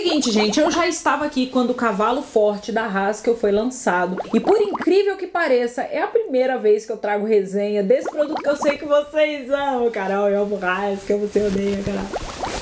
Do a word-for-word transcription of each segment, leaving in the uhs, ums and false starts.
seguinte, gente, eu já estava aqui quando o Cavalo Forte da Haskell foi lançado. E por incrível que pareça, é a primeira vez que eu trago resenha desse produto que eu sei que vocês amam. Carol, eu amo Haskell, você odeia, Carol.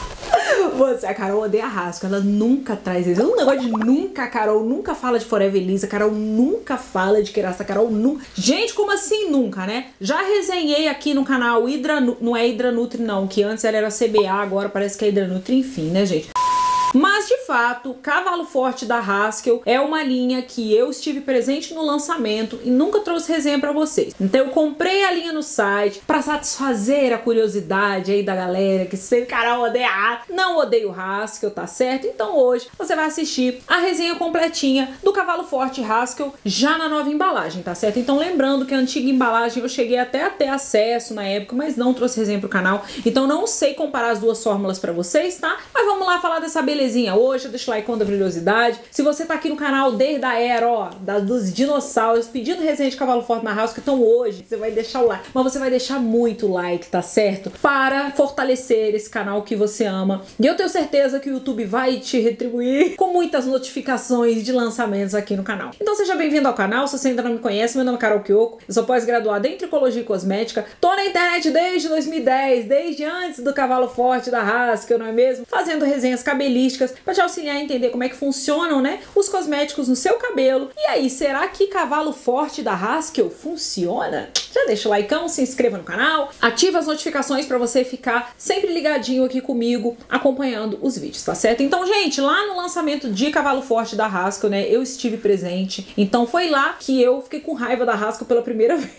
Você, a Carol odeia a Haskell, ela nunca traz isso. É um negócio de nunca, a Carol nunca fala de Forever Elisa, a Carol nunca fala de Kerasta, a Carol nunca... Gente, como assim nunca, né? Já resenhei aqui no canal Hydra, não é Hydra Nutri não, que antes ela era C B A, agora parece que é Hydra Nutri, enfim, né, gente? Mas, de fato, Cavalo Forte da Haskell é uma linha que eu estive presente no lançamento e nunca trouxe resenha pra vocês. Então eu comprei a linha no site pra satisfazer a curiosidade aí da galera que sempre, Carol, odeia. Não odeio Haskell, tá certo? Então hoje você vai assistir a resenha completinha do Cavalo Forte Haskell já na nova embalagem, tá certo? Então lembrando que a antiga embalagem eu cheguei até a ter acesso na época, mas não trouxe resenha pro canal. Então não sei comparar as duas fórmulas pra vocês, tá? Mas vamos lá falar dessa beleza. Belezinha hoje, deixa o like com a brilhosidade. Se você tá aqui no canal desde a era, ó, da, dos dinossauros, pedindo resenha de Cavalo Forte na Haskell, então hoje você vai deixar o like. Mas você vai deixar muito like, tá certo? Para fortalecer esse canal que você ama. E eu tenho certeza que o YouTube vai te retribuir com muitas notificações de lançamentos aqui no canal. Então seja bem-vindo ao canal. Se você ainda não me conhece, meu nome é Carol Kyoko. Eu sou pós-graduada em Tricologia e Cosmética. Tô na internet desde dois mil e dez, desde antes do Cavalo Forte da Haskell, não é mesmo? Fazendo resenhas cabelistas para te auxiliar a entender como é que funcionam, né, os cosméticos no seu cabelo. E aí, será que Cavalo Forte da Haskell funciona? Já deixa o like, se inscreva no canal, ativa as notificações para você ficar sempre ligadinho aqui comigo, acompanhando os vídeos, tá certo? Então, gente, lá no lançamento de Cavalo Forte da Haskell, né, eu estive presente. Então foi lá que eu fiquei com raiva da Haskell pela primeira vez.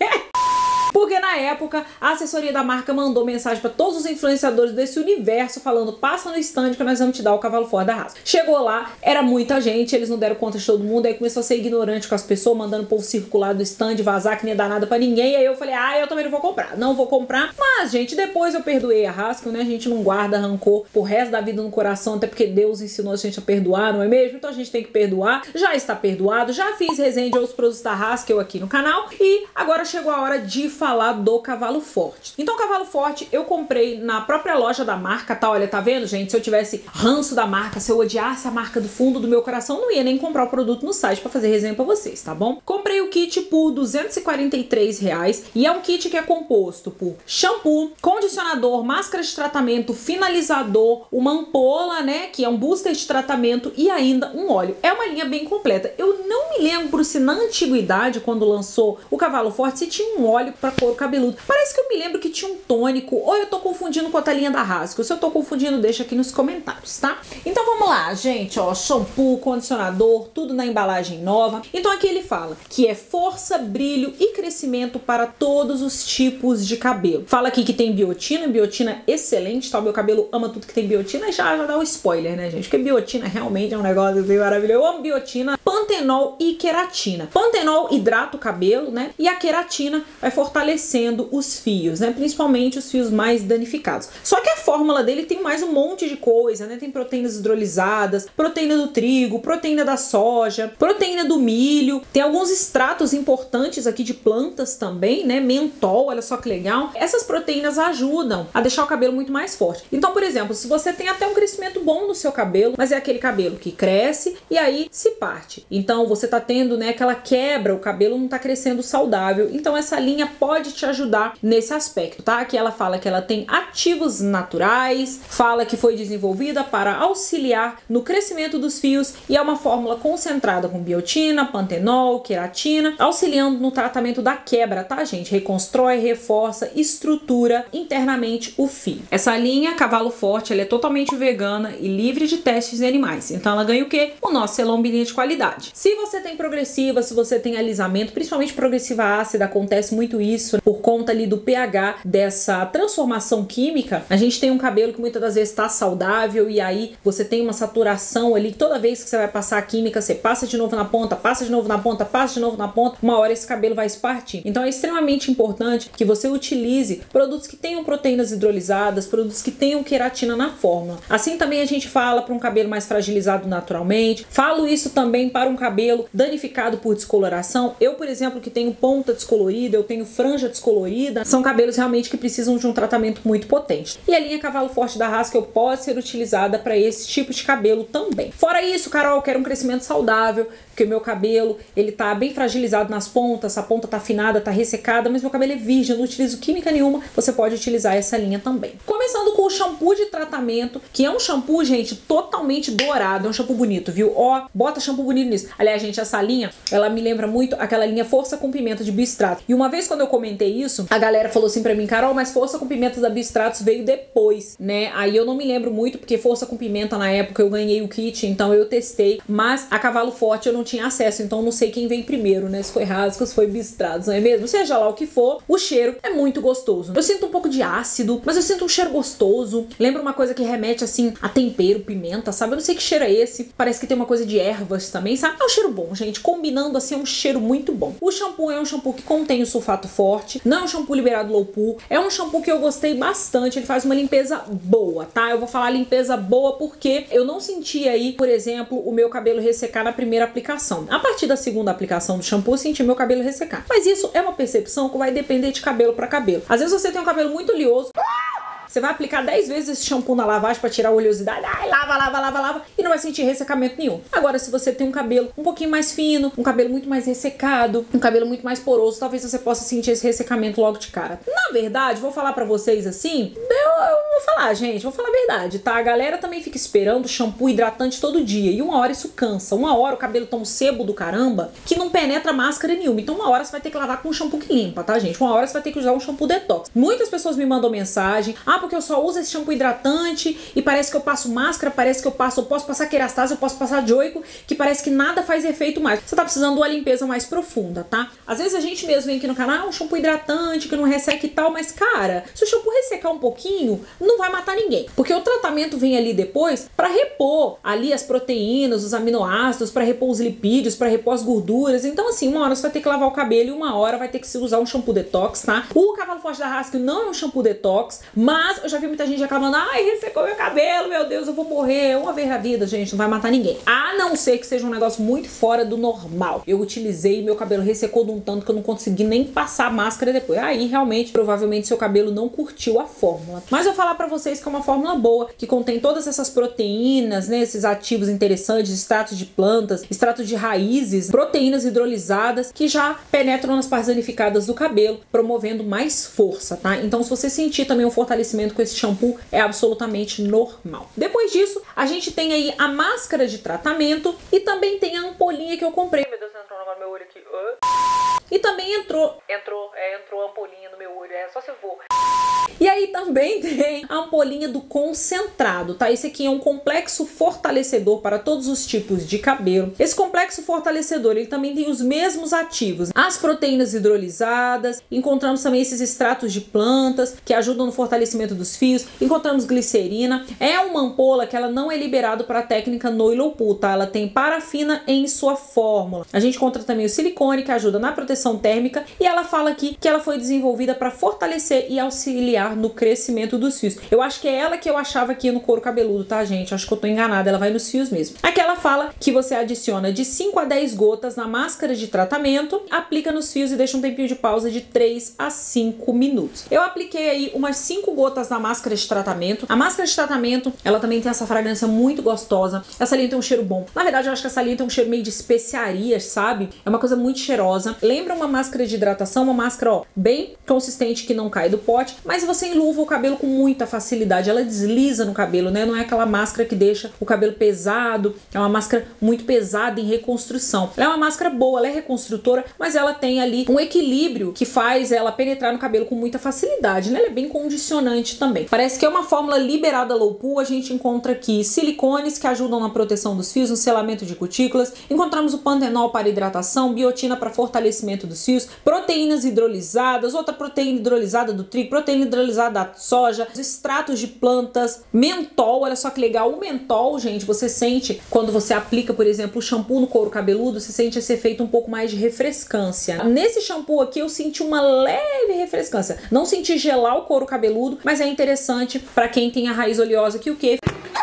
Porque na época a assessoria da marca mandou mensagem para todos os influenciadores desse universo falando: passa no stand que nós vamos te dar o Cavalo Forte da Haskell. Chegou lá, era muita gente, eles não deram conta de todo mundo, aí começou a ser ignorante com as pessoas, mandando o povo circular do stand, vazar que nem dar nada pra ninguém. E aí eu falei: ah, eu também não vou comprar, não vou comprar. Mas, gente, depois eu perdoei a Haskell, né? A gente não guarda rancor pro resto da vida no coração, até porque Deus ensinou a gente a perdoar, não é mesmo? Então a gente tem que perdoar. Já está perdoado, já fiz resenha de outros produtos da Haskell aqui no canal e agora chegou a hora de falar falar do Cavalo Forte. Então o Cavalo Forte eu comprei na própria loja da marca, tá? Olha, tá vendo, gente? Se eu tivesse ranço da marca, se eu odiasse a marca do fundo do meu coração, não ia nem comprar o produto no site pra fazer resenha pra vocês, tá bom? Comprei o kit por duzentos e quarenta e três reais e é um kit que é composto por shampoo, condicionador, máscara de tratamento, finalizador, uma ampola, né? Que é um booster de tratamento e ainda um óleo. É uma linha bem completa. Eu não me lembro se na antiguidade, quando lançou o Cavalo Forte, se tinha um óleo pra couro cabeludo. Parece que eu me lembro que tinha um tônico, ou eu tô confundindo com a linha da Haskell. Se eu tô confundindo, deixa aqui nos comentários, tá? Então vamos lá, gente, ó, shampoo, condicionador, tudo na embalagem nova. Então aqui ele fala que é força, brilho e crescimento para todos os tipos de cabelo. Fala aqui que tem biotina, biotina excelente, tá? O meu cabelo ama tudo que tem biotina, já, já dá o spoiler, né, gente? Porque biotina realmente é um negócio assim maravilhoso. Eu amo biotina, pantenol e queratina. Pantenol hidrata o cabelo, né? E a queratina vai fortalecendo os fios, né? Principalmente os fios mais danificados. Só que a fórmula dele tem mais um monte de coisa, né? Tem proteínas hidrolisadas, proteína do trigo, proteína da soja, proteína do milho. Tem alguns extratos importantes aqui de plantas também, né? Mentol, olha só que legal. Essas proteínas ajudam a deixar o cabelo muito mais forte. Então, por exemplo, se você tem até um crescimento bom no seu cabelo, mas é aquele cabelo que cresce e aí se parte. Então, você tá tendo, né, aquela quebra, o cabelo não tá crescendo saudável. Então, essa linha pode te ajudar nesse aspecto, tá? Aqui ela fala que ela tem ativos naturais, fala que foi desenvolvida para auxiliar no crescimento dos fios e é uma fórmula concentrada com biotina, pantenol, queratina, auxiliando no tratamento da quebra, tá, gente? Reconstrói, reforça, estrutura internamente o fio. Essa linha Cavalo Forte, ela é totalmente vegana e livre de testes em animais. Então ela ganha o quê? O nosso selombinha de qualidade. Se você tem progressiva, se você tem alisamento, principalmente progressiva ácida, acontece muito isso por conta ali do pH dessa transformação química. A gente tem um cabelo que muitas das vezes está saudável e aí você tem uma saturação ali, toda vez que você vai passar a química, você passa de novo na ponta, passa de novo na ponta, passa de novo na ponta, uma hora esse cabelo vai se partir. Então é extremamente importante que você utilize produtos que tenham proteínas hidrolisadas, produtos que tenham queratina na fórmula. Assim também a gente fala para um cabelo mais fragilizado naturalmente. Falo isso também para um cabelo danificado por descoloração. Eu, por exemplo, que tenho ponta descolorida, eu tenho franja descolorida, são cabelos realmente que precisam de um tratamento muito potente. E a linha linha Cavalo Forte da Haskell pode ser utilizada para esse tipo de cabelo também. Fora isso, Carol, eu quero um crescimento saudável, porque o meu cabelo, ele tá bem fragilizado nas pontas, essa ponta tá afinada, tá ressecada, mas meu cabelo é virgem, eu não utilizo química nenhuma, você pode utilizar essa linha também. Começando com o shampoo de tratamento, que é um shampoo, gente, totalmente dourado, é um shampoo bonito, viu? Ó, bota shampoo bonito nisso. Aliás, gente, essa linha, ela me lembra muito aquela linha Força com Pimenta de Biostratos. E uma vez quando eu comentei isso, a galera falou assim pra mim, Carol, mas Força com Pimenta da Biostratos veio depois, né? Aí eu não me lembro muito, porque Força com Pimenta na época eu ganhei o kit, então eu testei, mas a Cavalo Forte eu não tinha acesso, então não sei quem vem primeiro, né? Se foi Haskell, se foi Biostratos, não é mesmo? Seja lá o que for, o cheiro é muito gostoso. Eu sinto um pouco de ácido, mas eu sinto um cheiro gostoso. Lembra uma coisa que remete, assim, a tempero, pimenta, sabe? Eu não sei que cheiro é esse. Parece que tem uma coisa de ervas também, sabe? É um cheiro bom, gente. Combinando, assim, é um cheiro muito bom. O shampoo é um shampoo que contém o sulfato forte, não é um shampoo liberado low pool. É um shampoo que eu gostei bastante. Ele faz uma limpeza boa, tá? Eu vou falar limpeza boa porque eu não senti aí, por exemplo, o meu cabelo ressecar na primeira aplicação. A partir da segunda aplicação do shampoo, eu senti meu cabelo ressecar. Mas isso é uma percepção que vai depender de cabelo para cabelo. Às vezes você tem um cabelo muito oleoso, você vai aplicar dez vezes esse shampoo na lavagem pra tirar a oleosidade, ai, lava, lava, lava, lava, e não vai sentir ressecamento nenhum. Agora, se você tem um cabelo um pouquinho mais fino, um cabelo muito mais ressecado, um cabelo muito mais poroso, talvez você possa sentir esse ressecamento logo de cara. Na verdade, vou falar pra vocês assim, eu, eu vou falar, gente, vou falar a verdade, tá? A galera também fica esperando shampoo hidratante todo dia, e uma hora isso cansa. Uma hora o cabelo tá um sebo do caramba, que não penetra máscara nenhuma. Então uma hora você vai ter que lavar com um shampoo que limpa, tá, gente? Uma hora você vai ter que usar um shampoo detox. Muitas pessoas me mandam mensagem, ah, porque eu só uso esse shampoo hidratante e parece que eu passo máscara, parece que eu passo, eu posso passar kerastase, eu posso passar joico, que parece que nada faz efeito mais. Você tá precisando de uma limpeza mais profunda, tá? Às vezes a gente mesmo vem aqui no canal, ah, um shampoo hidratante que não resseca e tal, mas cara, se o shampoo ressecar um pouquinho, não vai matar ninguém, porque o tratamento vem ali depois pra repor ali as proteínas, os aminoácidos, pra repor os lipídios, pra repor as gorduras. Então assim, uma hora você vai ter que lavar o cabelo e uma hora vai ter que se usar um shampoo detox, tá? O Cavalo Forte da Haskell não é um shampoo detox, mas eu já vi muita gente reclamando, ai, ressecou meu cabelo, meu Deus, eu vou morrer. Uma vez na vida, gente, não vai matar ninguém. A não ser que seja um negócio muito fora do normal. Eu utilizei, meu cabelo ressecou de um tanto que eu não consegui nem passar máscara depois. Aí, realmente, provavelmente seu cabelo não curtiu a fórmula. Mas eu vou falar pra vocês que é uma fórmula boa, que contém todas essas proteínas, né, esses ativos interessantes, extratos de plantas, extratos de raízes, proteínas hidrolisadas, que já penetram nas partes danificadas do cabelo, promovendo mais força, tá? Então, se você sentir também um fortalecimento com esse shampoo, é absolutamente normal. Depois disso, a gente tem aí a máscara de tratamento e também tem a ampolinha que eu comprei. Meu Deus, entrou no meu olho aqui. E também entrou, entrou, é, entrou a ampolinha no meu olho, é só se eu vou. E aí também tem a ampolinha do concentrado, tá? Esse aqui é um complexo fortalecedor para todos os tipos de cabelo. Esse complexo fortalecedor, ele também tem os mesmos ativos. As proteínas hidrolisadas, encontramos também esses extratos de plantas que ajudam no fortalecimento dos fios, encontramos glicerina. É uma ampola que ela não é liberada para a técnica no low pool, tá? Ela tem parafina em sua fórmula. A gente encontra também o silicone, que ajuda na proteção térmica, e ela fala aqui que ela foi desenvolvida para fortalecer e auxiliar no crescimento dos fios. Eu acho que é ela que eu achava aqui no couro cabeludo, tá, gente? Acho que eu tô enganada, ela vai nos fios mesmo. Aqui ela fala que você adiciona de cinco a dez gotas na máscara de tratamento, aplica nos fios e deixa um tempinho de pausa de três a cinco minutos. Eu apliquei aí umas cinco gotas na máscara de tratamento. A máscara de tratamento, ela também tem essa fragrância muito gostosa. Essa linha tem um cheiro bom. Na verdade, eu acho que essa linha tem um cheiro meio de especiarias, sabe? É uma coisa muito cheirosa. Lembra uma máscara de hidratação, uma máscara, ó, bem consistente que não cai do pote, mas você enluva o cabelo com muita facilidade. Ela desliza no cabelo, né? Não é aquela máscara que deixa o cabelo pesado. É uma máscara muito pesada em reconstrução. Ela é uma máscara boa, ela é reconstrutora, mas ela tem ali um equilíbrio que faz ela penetrar no cabelo com muita facilidade, né? Ela é bem condicionante também. Parece que é uma fórmula liberada low pool. A gente encontra aqui silicones que ajudam na proteção dos fios, no selamento de cutículas. Encontramos o pantenol para hidratação, biotina para fortalecimento dos fios, proteínas hidrolisadas, outra proteína hidrolisada do trigo, proteína hidrolisada da soja, extratos de plantas, mentol. Olha só que legal, o mentol, gente, você sente quando você aplica, por exemplo, o shampoo no couro cabeludo, você sente esse efeito um pouco mais de refrescância. Nesse shampoo aqui eu senti uma leve refrescância, não senti gelar o couro cabeludo, mas é interessante para quem tem a raiz oleosa que o que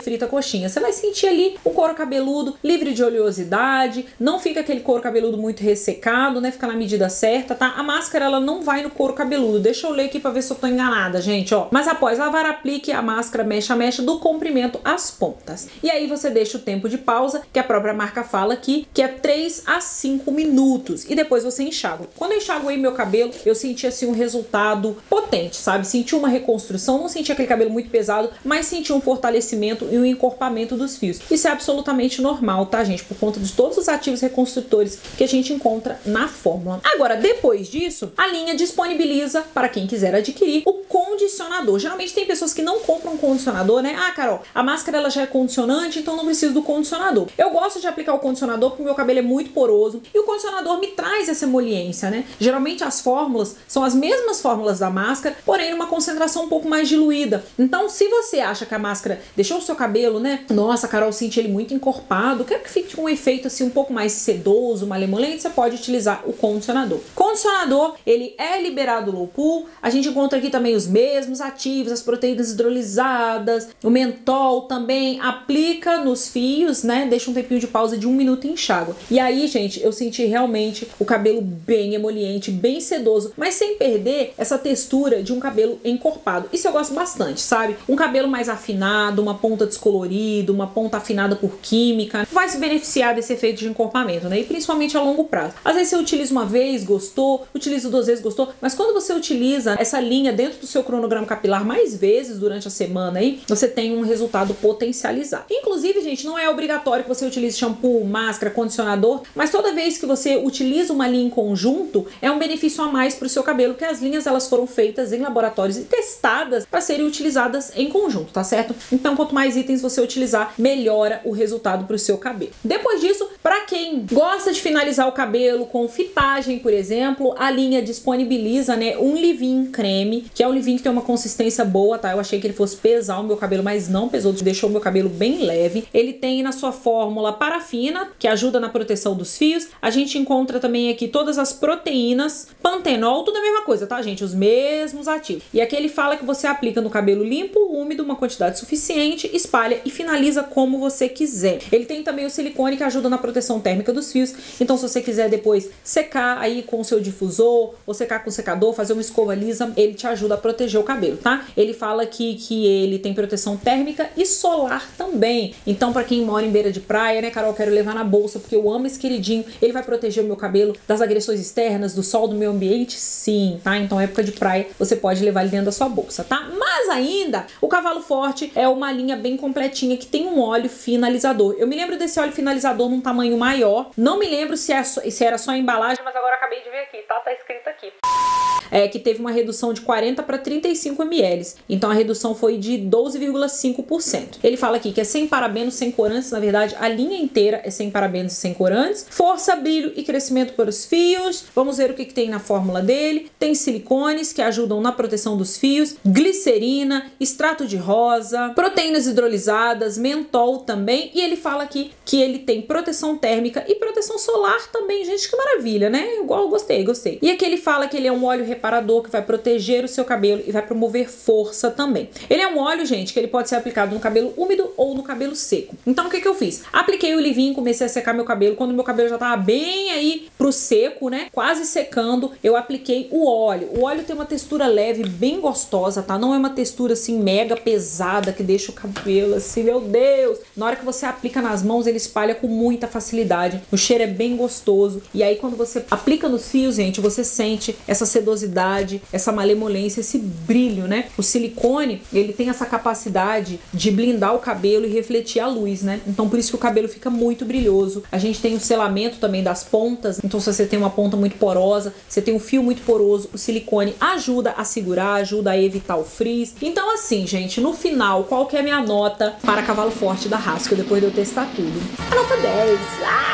frita coxinha. Você vai sentir ali um couro cabeludo livre de oleosidade, não fica aquele couro cabeludo muito ressecado, né? Fica na medida certa, tá? A máscara, ela não vai no couro cabeludo. Deixa eu ler aqui pra ver se eu tô enganada, gente, ó. Mas após lavar, aplique a máscara mecha a mecha do comprimento às pontas. E aí você deixa o tempo de pausa, que a própria marca fala aqui, que é três a cinco minutos. E depois você enxágua. Quando eu enxaguei meu cabelo, eu senti assim um resultado potente, sabe? Senti uma reconstrução, não senti aquele cabelo muito pesado, mas senti um fortalecimento e um encorpamento dos fios. Isso é absolutamente normal, tá, gente? Por conta de todos os ativos reconstrutores que a gente encontra na fórmula. Agora, depois disso, a linha disponibiliza, para quem quiser adquirir, o condicionador. Geralmente tem pessoas que não compram condicionador, né? Ah, Carol, a máscara ela já é condicionante, então não preciso do condicionador. Eu gosto de aplicar o condicionador porque o meu cabelo é muito poroso e o condicionador me traz essa emoliência, né? Geralmente as fórmulas são as mesmas fórmulas da máscara, porém numa concentração um pouco mais diluída. Então, se você acha que a máscara deixou o seu cabelo, né? Nossa, Carol, senti ele muito encorpado, quero que fique com um efeito assim um pouco mais sedoso, malemolente, você pode utilizar o condicionador. Condicionador, ele é liberado low pool, a gente encontra aqui também os mesmos ativos, as proteínas hidrolisadas, o mentol também, aplica nos fios, né? Deixa um tempinho de pausa de um minuto e enxágua. E aí, gente, eu senti realmente o cabelo bem emoliente, bem sedoso, mas sem perder essa textura de um cabelo encorpado. Isso eu gosto bastante, sabe? Um cabelo mais afinado, uma ponta descolorida, uma ponta afinada por química, vai se beneficiar desse efeito de encorpamento, né? E principalmente a longo prazo. Às vezes você utiliza uma vez, gostou, utiliza duas vezes, gostou, mas quando você utiliza essa linha dentro do seu cronograma capilar mais vezes durante a semana aí, você tem um resultado potencializado. Inclusive, gente, não é obrigatório que você utilize shampoo, máscara, condicionador, mas toda vez que você utiliza uma linha em conjunto, é um benefício a mais para o seu cabelo, porque as linhas elas foram feitas em laboratórios e testadas para serem utilizadas em conjunto, tá certo? Então, quanto mais itens você utilizar, melhora o resultado para o seu cabelo. Depois disso, para quem gosta de finalizar o cabelo com fitagem, por exemplo, a linha disponibiliza, né, um leave-in creme, que é um leave-in que tem uma consistência boa, tá? Eu achei que ele fosse pesar o meu cabelo, mas não pesou, deixou o meu cabelo bem leve. Ele tem na sua fórmula parafina, que ajuda na proteção dos fios. A gente encontra também aqui todas as proteínas, pantenol, tudo a mesma coisa, tá, gente? Os mesmos ativos. E aqui ele fala que você aplica no cabelo limpo, úmido, uma quantidade suficiente, espalha e finaliza como você quiser. Ele tem também o silicone que ajuda na proteção térmica dos fios. Então, se você quiser depois secar aí com o seu difusor, ou secar com o secador, fazer uma escova lisa, ele te ajuda a proteger o cabelo, tá? Ele fala aqui que ele tem proteção térmica e solar também. Então, pra quem mora em beira de praia, né, Carol, eu quero levar na bolsa porque eu amo esse queridinho. Ele vai proteger o meu cabelo das agressões externas, do sol, do meio ambiente? Sim, tá? Então, época de praia, você pode levar ele dentro da sua bolsa, tá? Mas ainda, o Cavalo Forte é uma linha bem completinha que tem um óleo finalizador. Eu me lembro desse óleo finalizador num tamanho maior. Não me lembro se, é só, se era só a embalagem, mas agora acabei de ver aqui, tá? Tá escrito aqui. É, que teve uma redução de quarenta para trinta e cinco mililitros. Então a redução foi de doze vírgula cinco por cento. Ele fala aqui que é sem parabenos, sem corantes. Na verdade, a linha inteira é sem parabenos e sem corantes. Força, brilho e crescimento para os fios. Vamos ver o que, que tem na fórmula dele. Tem silicones que ajudam na proteção dos fios, glicerina, extrato de rosa, proteínas hidrolisadas, mentol também. E ele fala aqui que ele tem proteção térmica e proteção solar também. Gente, que maravilha, né? Igual, gostei, gostei. E aqui ele fala que ele é um óleo reparador que vai proteger o seu cabelo e vai promover força também. Ele é um óleo, gente, que ele pode ser aplicado no cabelo úmido ou no cabelo seco. Então, o que que eu fiz? Apliquei o leave-in, comecei a secar meu cabelo. Quando meu cabelo já tava bem aí pro seco, né? Quase secando, eu apliquei o óleo. O óleo tem uma textura leve, bem gostosa, tá? Não é uma textura, assim, mega pesada que deixa o cabelo, assim, meu Deus! Na hora que você aplica nas mãos, ele espalha com muita facilidade. O cheiro é bem gostoso. E aí, quando você aplica nos fios, gente, você sente essa sedosidade, essa malemolência, esse brilho, né? O silicone, ele tem essa capacidade de blindar o cabelo e refletir a luz, né? Então, por isso que o cabelo fica muito brilhoso. A gente tem o selamento também das pontas. Então, se você tem uma ponta muito porosa, você tem um fio muito poroso, o silicone ajuda a segurar, ajuda a evitar o frizz. Então, assim, gente, no final, qual que é a minha nota para Cavalo Forte da Haskell, depois de eu testar tudo? A nota dez! Ai,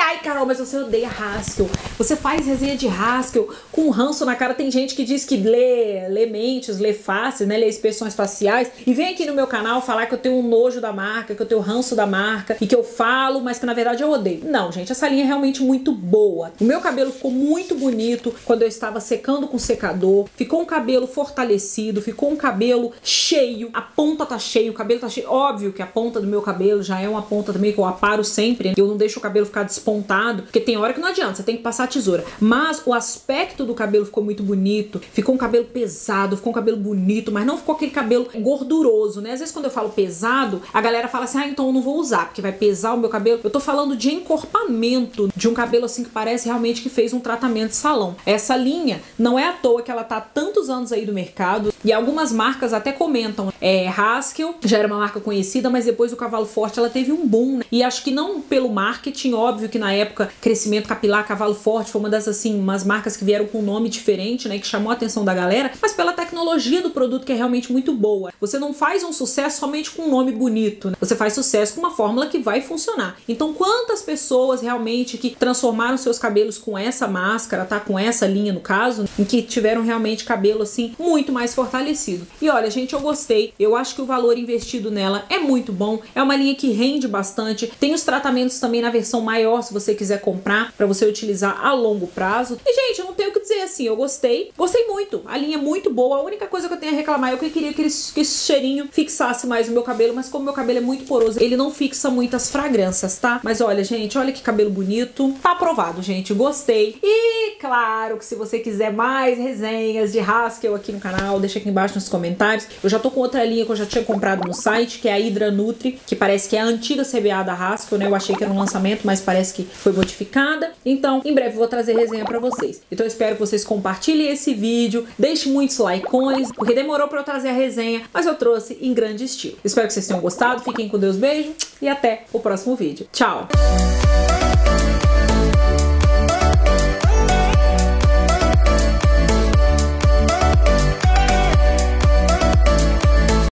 ai, Carol, mas você odeia Haskell. Você faz resenha de Haskell com ranço na cara. Tem gente que diz que lê, lê mentes, lê faces, né? Lê expressões faciais. E vem aqui no meu canal falar que eu tenho um nojo da marca, que eu tenho ranço da marca e que eu falo, mas que na verdade eu odeio. Não, gente, essa linha é realmente muito boa. O meu cabelo ficou muito bonito quando eu estava secando com secador. Ficou um cabelo fortalecido, ficou um cabelo cheio. A ponta tá cheia, o cabelo tá cheio. Óbvio que a ponta do meu cabelo já é uma ponta também que eu aparo sempre. Eu não deixo o cabelo ficar despontado, porque tem hora que não adianta, você tem que passar a tesoura. Mas o aspecto do cabelo ficou muito bonito. Ficou um cabelo pesado, ficou um cabelo bonito, mas não ficou aquele cabelo gorduroso, né? Às vezes quando eu falo pesado, a galera fala assim, ah, então eu não vou usar, porque vai pesar o meu cabelo. Eu tô falando de encorpamento, de um cabelo assim que parece realmente que fez um tratamento de salão. Essa linha não é à toa que ela tá há tantos anos aí do mercado, e algumas marcas até comentam, é, Haskell já era uma marca conhecida, mas depois do Cavalo Forte ela teve um boom, né? E acho que não pelo marketing, óbvio que na época Crescimento Capilar, Cavalo Forte foi uma das, assim, umas marcas que vieram com um nome diferente, né, que chamou a atenção da galera, mas pela tecnologia do produto que é realmente muito boa. Você não faz um sucesso somente com um nome bonito, né? Você faz sucesso com uma fórmula que vai funcionar. Então quantas pessoas realmente que transformaram seus cabelos com essa máscara, tá, com essa linha no caso, em que tiveram realmente cabelo assim muito mais fortalecido. E olha, gente, eu gostei. Eu acho que o valor investido nela é muito bom. É uma linha que rende bastante. Tem os tratamentos também na versão maior, se você quiser comprar, para você utilizar a longo prazo. E, gente, eu não tenho o que dizer assim, eu gostei. Gostei muito. A linha é muito boa. A única coisa que eu tenho a reclamar é que eu queria que, ele, que esse cheirinho fixasse mais o meu cabelo, mas como meu cabelo é muito poroso, ele não fixa muitas fragrâncias, tá? Mas olha, gente, olha que cabelo bonito. Tá aprovado, gente. Gostei. E, claro, que se você quiser mais resenhas de Haskell aqui no canal, deixa aqui embaixo nos comentários. Eu já tô com outra linha que eu já tinha comprado no site, que é a Hydra Nutri, que parece que é a antiga C B A da Haskell, né? Eu achei que era um lançamento, mas parece que foi modificada. Então, em breve eu vou trazer resenha pra vocês. Então eu espero que vocês compartilhem esse vídeo, deixem muitos likeões, porque demorou pra eu trazer a resenha, mas eu trouxe em grande estilo. Espero que vocês tenham gostado, fiquem com Deus, beijo e até o próximo vídeo. Tchau!